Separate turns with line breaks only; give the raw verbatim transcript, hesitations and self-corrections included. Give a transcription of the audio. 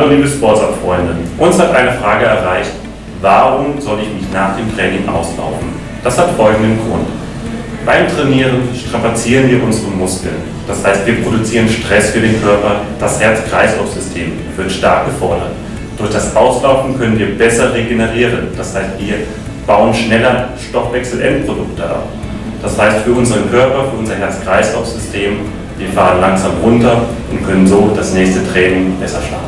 Hallo liebe Sports-Up-Freunde, uns hat eine Frage erreicht: Warum soll ich mich nach dem Training auslaufen? Das hat folgenden Grund. Beim Trainieren strapazieren wir unsere Muskeln. Das heißt, wir produzieren Stress für den Körper, das Herz-Kreislauf-System wird stark gefordert. Durch das Auslaufen können wir besser regenerieren, das heißt, wir bauen schneller Stoffwechselendprodukte ab. Das heißt, für unseren Körper, für unser Herz-Kreislauf-System, wir fahren langsam runter und können so das nächste Training besser starten.